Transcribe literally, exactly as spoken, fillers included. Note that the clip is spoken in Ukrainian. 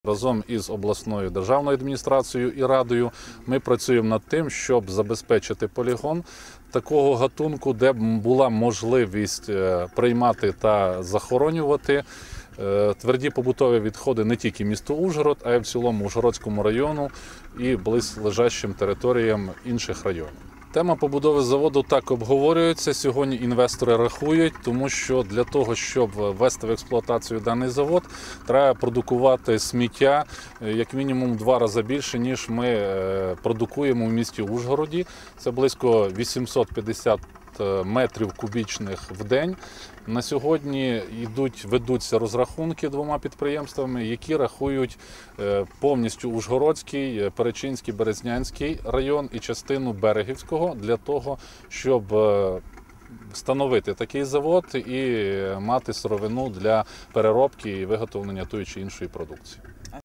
Разом із обласною державною адміністрацією і радою ми працюємо над тим, щоб забезпечити полігон такого гатунку, де б була можливість приймати та захоронювати тверді побутові відходи не тільки місту Ужгород, а й в цілому Ужгородському району і близлежащим територіям інших районів. Тема побудови заводу так обговорюється. Сьогодні інвестори рахують, тому що для того, щоб ввести в експлуатацію даний завод, треба продукувати сміття як мінімум два рази більше, ніж ми продукуємо в місті Ужгороді. Це близько вісімсот п'ятдесят метрів кубічних в день. На сьогодні йдуть, ведуться розрахунки двома підприємствами, які рахують повністю Ужгородський, Перечинський, Березнянський район і частину Берегівського для того, щоб встановити такий завод і мати сировину для переробки і виготовлення тої чи іншої продукції.